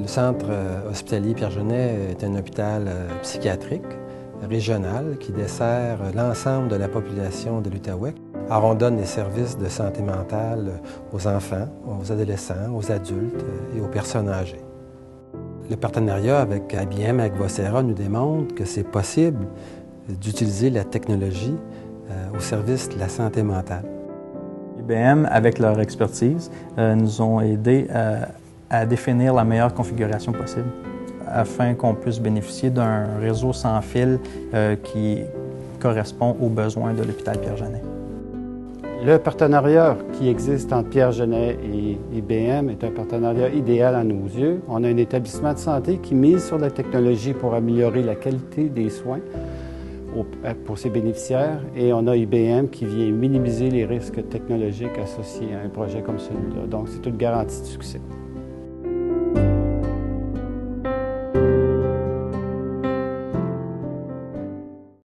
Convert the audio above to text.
centre hospitalier Pierre-Jeunet est un hôpital psychiatrique régional qui dessert l'ensemble de la population de l'Outaouais. Alors, on donne des services de santé mentale aux enfants, aux adolescents, aux adultes et aux personnes âgées. Le partenariat avec IBM, avec Vocera, nous démontre que c'est possible d'utiliser la technologie au service de la santé mentale. IBM, avec leur expertise, nous ont aidés à définir la meilleure configuration possible afin qu'on puisse bénéficier d'un réseau sans fil qui correspond aux besoins de l'hôpital Pierre-Jeunet. Le partenariat qui existe entre Pierre-Jeunet et IBM est un partenariat idéal à nos yeux. On a un établissement de santé qui mise sur la technologie pour améliorer la qualité des soins pour ses bénéficiaires et on a IBM qui vient minimiser les risques technologiques associés à un projet comme celui-là. Donc, c'est une garantie de succès.